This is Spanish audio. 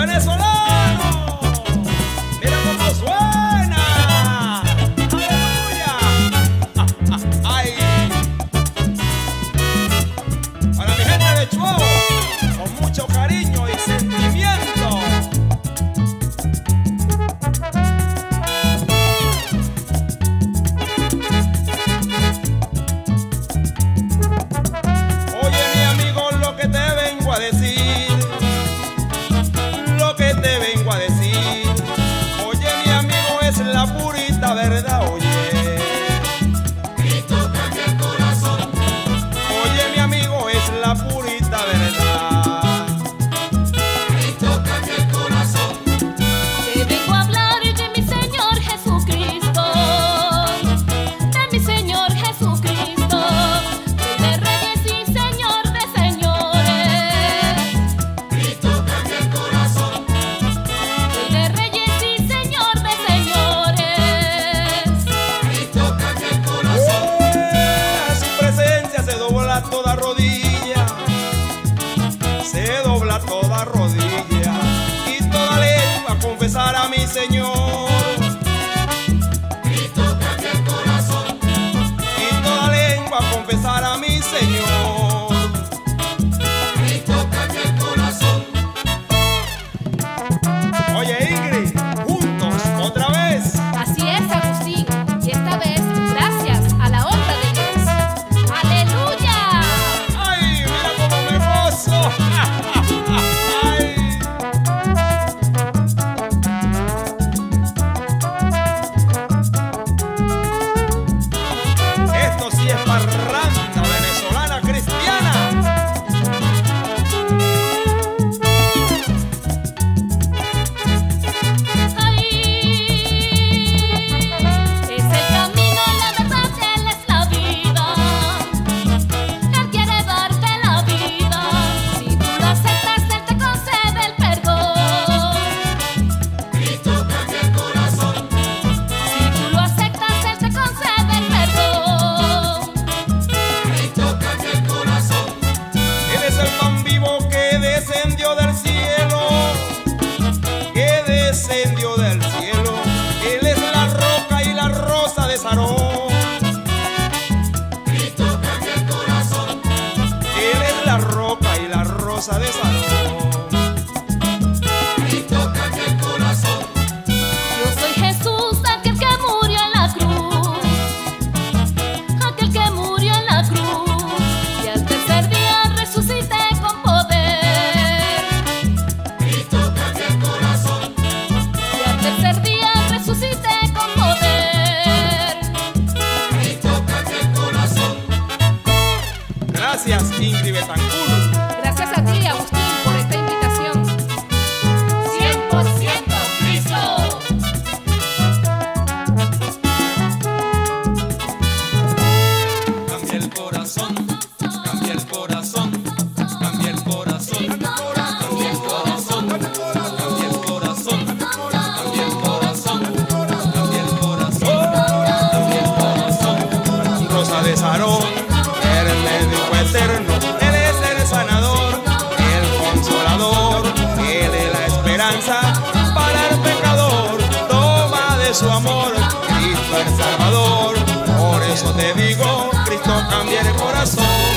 venezolano. Mira cómo suena. Aleluya. Ay. Para mi gente de Chuao, con mucho cariño y sentimiento. Oye, mi amigo, lo que te vengo a decir, lo que te vengo a decir. Oye, mi amigo, es la purita verdad, oye. Cristo cambia el corazón. Oye, mi amigo, es la purita verdad. Cristo cambia el corazón. Te vengo a hablar de mi Señor Jesucristo, de mi Señor Jesucristo, Rey de reyes y Señor de señores. Cristo cambia el corazón. Rey de reyes y Señor de señores. Cristo cambia el corazón. A su presencia se dobla toda rodilla, se dobla toda rodilla, y toda lengua confesar a mi Señor. Cristo cambia el corazón. Y toda lengua confesar a mi Señor. Cristo cambia el corazón. Oye, Ingrid, juntos, otra vez. Así es, Agustín, y esta vez gracias a la obra de Dios. ¡Aleluya! ¡Ay, mira cómo me gozo! ¡Ay! Esto sí es parranda venezolana cristiana. Es el camino, la verdad, Él es la vida. Él quiere darte la vida. Si tú lo aceptas, Él te concede el perdón. Cristo cambia el corazón. Si tú lo aceptas, Él te concede el perdón. Cristo cambia el corazón. Él es el pan vivo que descendió del cielo, que descendió del cielo. Él es la roca y la rosa de Sarón. Cristo cambia el corazón. Él es la roca y la rosa de Sarón. Cristo cambia el corazón. Yo soy Jesús, aquel que murió en la cruz, aquel que murió en la cruz, y al tercer día resucité con poder. Cristo cambia el corazón. Y al tercer día resucité con poder. Cristo cambia el corazón. Gracias, Ingrid Betancourt. Gracias a ti, Agustín, por esta invitación. 100% Cristo. Cambia el corazón. Cambia el corazón. Cambia el corazón. Cambia el corazón. Cambia el corazón. Cambia el corazón. Cambia el corazón. Cambia el corazón. Rosa de Sarón, el médico eterno, Él es el sanador, el consolador, Él es la esperanza para el pecador. Toma de su amor, Cristo el Salvador. Por eso te digo, Cristo cambia el corazón.